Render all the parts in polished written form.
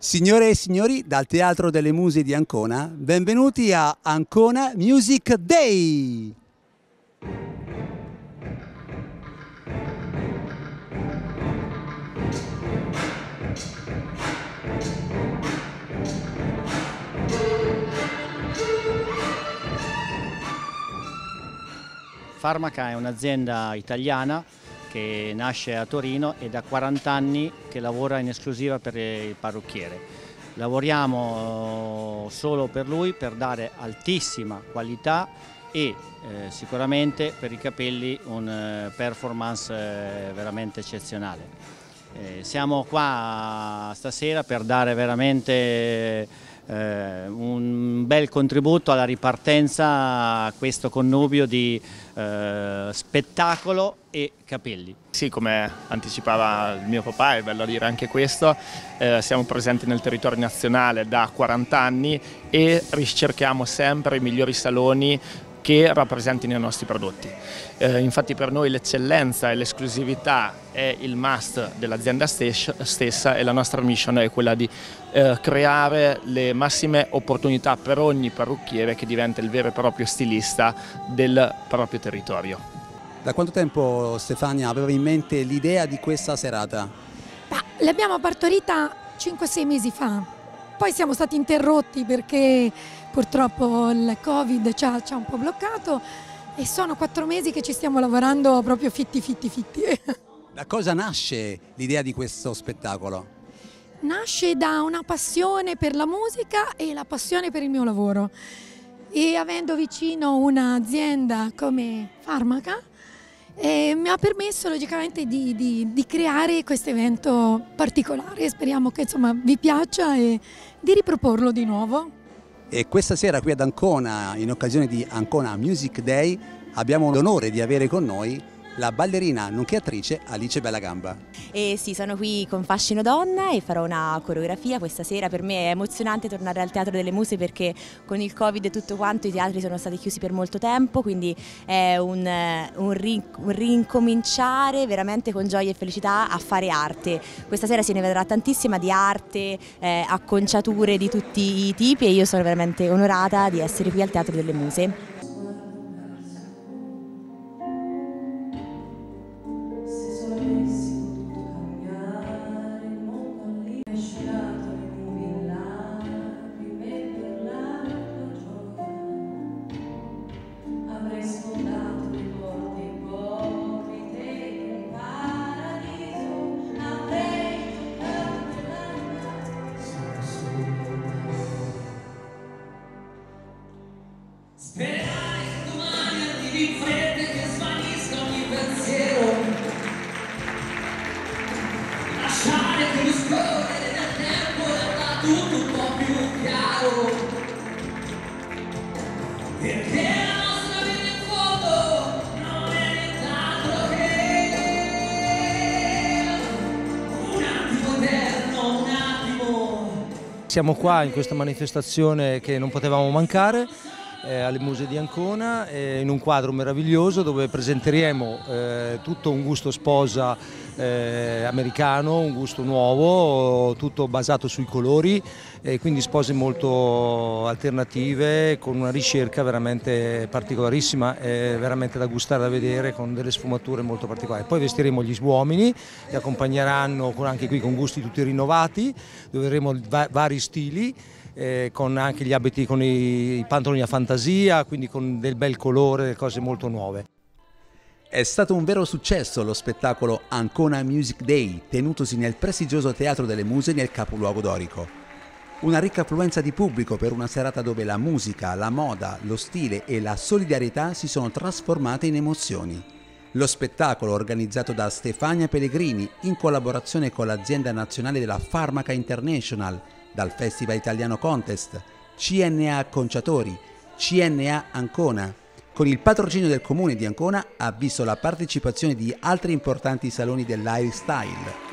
Signore e signori, dal Teatro delle Muse di Ancona, benvenuti a Ancona Music Day! Pharmaca è un'azienda italiana che nasce a Torino e da 40 anni che lavora in esclusiva per il parrucchiere. Lavoriamo solo per lui per dare altissima qualità e sicuramente per i capelli un performance veramente eccezionale. Siamo qua stasera per dare veramente un bel contributo alla ripartenza a questo connubio di spettacolo e capelli. Sì, come anticipava il mio papà, è bello dire anche questo, siamo presenti nel territorio nazionale da 40 anni e ricerchiamo sempre i migliori saloni che rappresentino i nostri prodotti. Infatti per noi l'eccellenza e l'esclusività è il must dell'azienda stessa e la nostra mission è quella di creare le massime opportunità per ogni parrucchiere che diventa il vero e proprio stilista del proprio territorio. Da quanto tempo Stefania aveva in mente l'idea di questa serata? L'abbiamo partorita 5-6 mesi fa, poi siamo stati interrotti perché purtroppo il Covid ci ha un po' bloccato e sono 4 mesi che ci stiamo lavorando proprio fitti. Da cosa nasce l'idea di questo spettacolo? Nasce da una passione per la musica e la passione per il mio lavoro e avendo vicino un'azienda come Pharmaca mi ha permesso logicamente di creare questo evento particolare. Speriamo che insomma vi piaccia e di riproporlo di nuovo. E questa sera qui ad Ancona, in occasione di Ancona Music Day, abbiamo l'onore di avere con noi la ballerina nonché attrice Alice Bellagamba. Sì, sono qui con Fascino Donna e farò una coreografia questa sera. Per me è emozionante tornare al Teatro delle Muse perché con il Covid e tutto quanto i teatri sono stati chiusi per molto tempo, quindi è un rincominciare veramente con gioia e felicità a fare arte. Questa sera se ne vedrà tantissima di arte, acconciature di tutti i tipi e io sono veramente onorata di essere qui al Teatro delle Muse. Sperai domani arrivi in fretta che svanisca ogni pensiero, lasciare che scorrere nel tempo renda tutto un po' più chiaro, perché la nostra vita in fondo non è nient'altro che un attimo eterno, un attimo. Siamo qua in questa manifestazione che non potevamo mancare alle Muse di Ancona, in un quadro meraviglioso dove presenteremo tutto un gusto sposa americano, un gusto nuovo, tutto basato sui colori, quindi spose molto alternative con una ricerca veramente particolarissima, veramente da gustare, da vedere, con delle sfumature molto particolari. Poi vestiremo gli uomini che accompagneranno anche qui con gusti tutti rinnovati, dove avremo vari stili. Con anche gli abiti, con i pantaloni a fantasia, quindi con del bel colore, cose molto nuove. È stato un vero successo lo spettacolo Ancona Music Day, tenutosi nel prestigioso Teatro delle Muse nel capoluogo dorico. Una ricca affluenza di pubblico per una serata dove la musica, la moda, lo stile e la solidarietà si sono trasformate in emozioni. Lo spettacolo, organizzato da Stefania Pellegrini in collaborazione con l'azienda nazionale della Pharmaca International, dal Festival Italiano Contest, CNA Acconciatori, CNA Ancona, con il patrocinio del Comune di Ancona, ha visto la partecipazione di altri importanti saloni del lifestyle.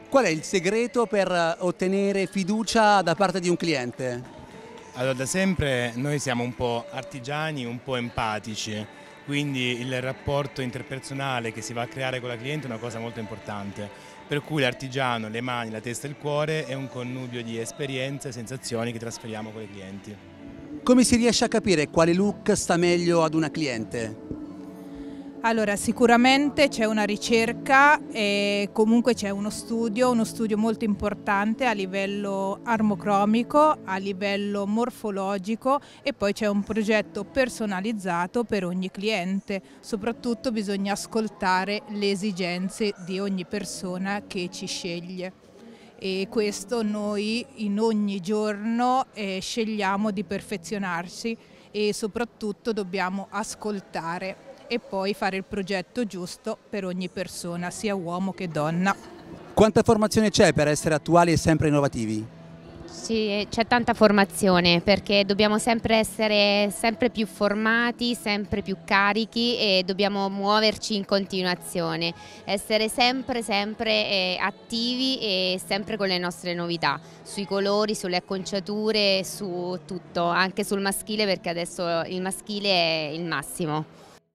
Qual è il segreto per ottenere fiducia da parte di un cliente? Allora, da sempre noi siamo un po' artigiani, un po' empatici, quindi il rapporto interpersonale che si va a creare con la cliente è una cosa molto importante, per cui l'artigiano, le mani, la testa e il cuore è un connubio di esperienze e sensazioni che trasferiamo con i clienti. Come si riesce a capire quale look sta meglio ad una cliente? Allora, sicuramente c'è una ricerca e comunque c'è uno studio molto importante a livello armocromico, a livello morfologico e poi c'è un progetto personalizzato per ogni cliente. Soprattutto bisogna ascoltare le esigenze di ogni persona che ci sceglie. E questo noi in ogni giorno scegliamo di perfezionarci e soprattutto dobbiamo ascoltare e poi fare il progetto giusto per ogni persona, sia uomo che donna. Quanta formazione c'è per essere attuali e sempre innovativi? Sì, c'è tanta formazione perché dobbiamo sempre essere sempre più formati, sempre più carichi e dobbiamo muoverci in continuazione, essere sempre attivi e sempre con le nostre novità, sui colori, sulle acconciature, su tutto, anche sul maschile perché adesso il maschile è il massimo.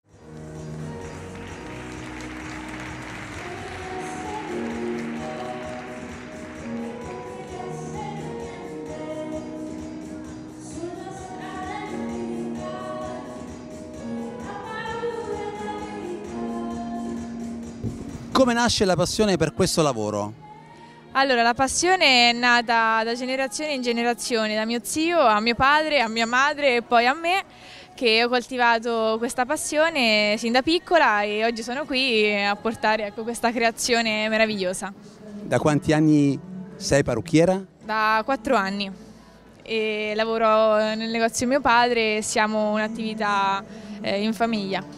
Come nasce la passione per questo lavoro? Allora, la passione è nata da generazione in generazione, da mio zio a mio padre, a mia madre e poi a me, che ho coltivato questa passione sin da piccola e oggi sono qui a portare questa creazione meravigliosa. Da quanti anni sei parrucchiera? Da 4 anni e lavoro nel negozio di mio padre e siamo un'attività in famiglia.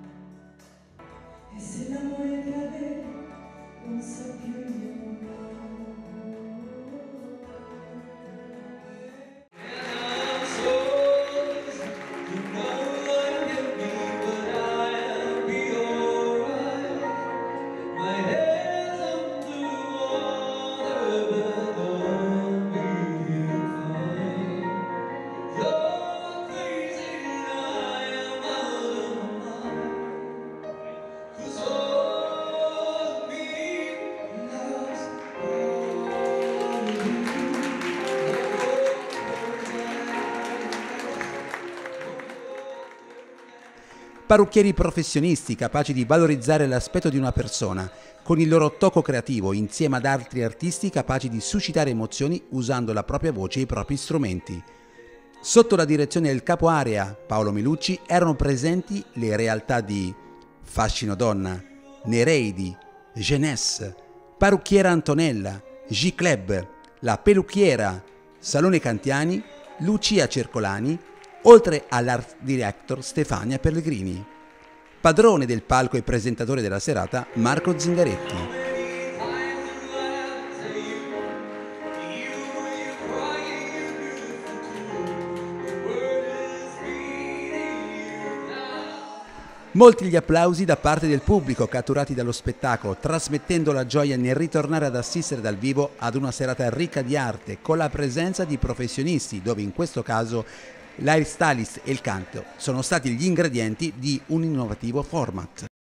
Parrucchieri professionisti capaci di valorizzare l'aspetto di una persona con il loro tocco creativo insieme ad altri artisti capaci di suscitare emozioni usando la propria voce e i propri strumenti. Sotto la direzione del capo area Paolo Milucci erano presenti le realtà di Fascino Donna, Nereidi, Jeunesse, Parrucchiera Antonella, G-Club, La Pelucchiera, Salone Cantiani, Lucia Cercolani, oltre all'art director Stefania Pellegrini. Padrone del palco e presentatore della serata Marco Zingaretti. Molti gli applausi da parte del pubblico catturati dallo spettacolo, trasmettendo la gioia nel ritornare ad assistere dal vivo ad una serata ricca di arte con la presenza di professionisti, dove in questo caso l'air stylist e il canto sono stati gli ingredienti di un innovativo format.